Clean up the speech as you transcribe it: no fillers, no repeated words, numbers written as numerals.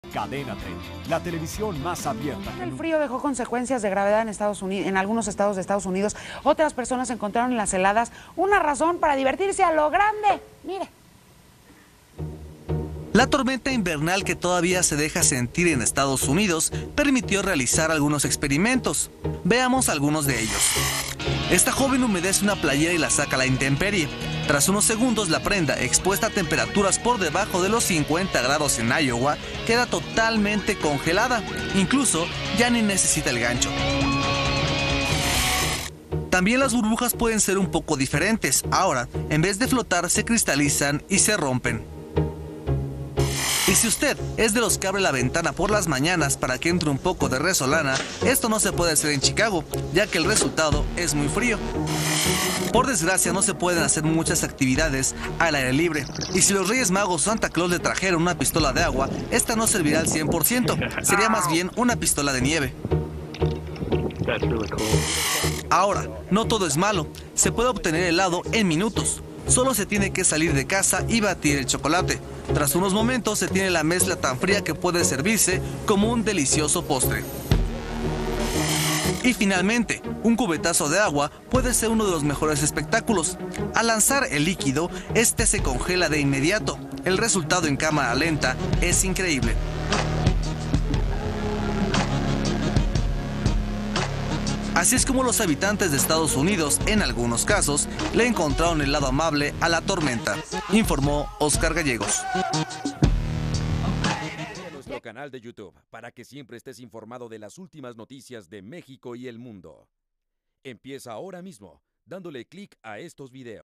Cadena 30, la televisión más abierta que El nunca. frío dejó consecuencias de gravedad en Estados Unidos, en algunos estados de Estados Unidos. Otras personas encontraron en las heladas una razón para divertirse a lo grande. Mire. La tormenta invernal que todavía se deja sentir en Estados Unidos permitió realizar algunos experimentos. Veamos algunos de ellos. Esta joven humedece una playera y la saca a la intemperie. Tras unos segundos, la prenda, expuesta a temperaturas por debajo de los 50 grados en Iowa, queda totalmente congelada. Incluso ya ni necesita el gancho. También las burbujas pueden ser un poco diferentes. Ahora, en vez de flotar, se cristalizan y se rompen. Y si usted es de los que abre la ventana por las mañanas para que entre un poco de resolana, esto no se puede hacer en Chicago, ya que el resultado es muy frío. Por desgracia, no se pueden hacer muchas actividades al aire libre. Y si los Reyes Magos o Santa Claus le trajeron una pistola de agua, esta no servirá al 100%, sería más bien una pistola de nieve. Ahora, no todo es malo, se puede obtener helado en minutos. Solo se tiene que salir de casa y batir el chocolate. Tras unos momentos se tiene la mezcla tan fría que puede servirse como un delicioso postre. Y finalmente, un cubetazo de agua puede ser uno de los mejores espectáculos. Al lanzar el líquido, este se congela de inmediato. El resultado en cámara lenta es increíble. Así es como los habitantes de Estados Unidos, en algunos casos, le encontraron el lado amable a la tormenta, informó Oscar Gallegos. Nuestro canal de YouTube para que siempre estés informado de las últimas noticias de México y el mundo. Empieza ahora mismo dándole clic a estos videos.